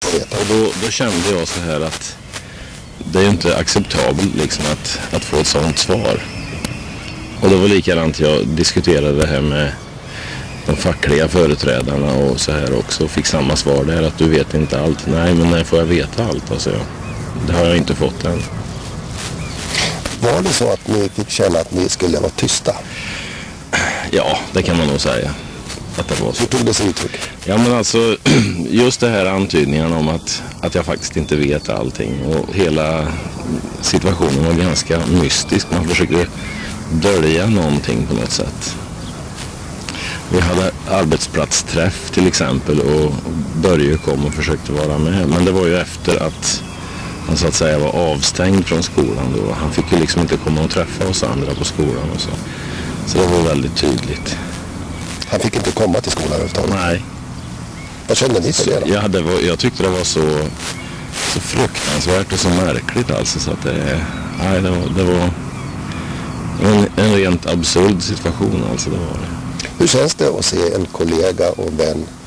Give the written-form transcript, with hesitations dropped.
få veta. Och då kände jag så här att det är inte acceptabelt liksom att få ett sådant svar. Och det var likadant, jag diskuterade det här med de fackliga företrädarna och så här också, och fick samma svar där, att du vet inte allt. Nej, men när får jag veta allt? Alltså, det har jag inte fått än. Var det så att ni fick känna att ni skulle vara tysta? Ja, det kan man nog säga att det var så. Hur tog det sig uttryck? Ja, men alltså just det här antydningen om att jag faktiskt inte vet allting, och hela situationen var ganska mystisk. Man försökte dölja någonting på något sätt. Vi hade arbetsplatsträff till exempel, och Börje kom och försökte vara med. Men det var ju efter att han så att säga var avstängd från skolan då. Han fick ju liksom inte komma och träffa oss andra på skolan och så. Så det var väldigt tydligt. Han fick inte komma till skolan överhuvudtaget? Nej. Vad kände ni för det då? Ja, jag tyckte det var så fruktansvärt och så märkligt alltså, så att det var en rent absurd situation alltså, det var det. Hur känns det att se en kollega och vän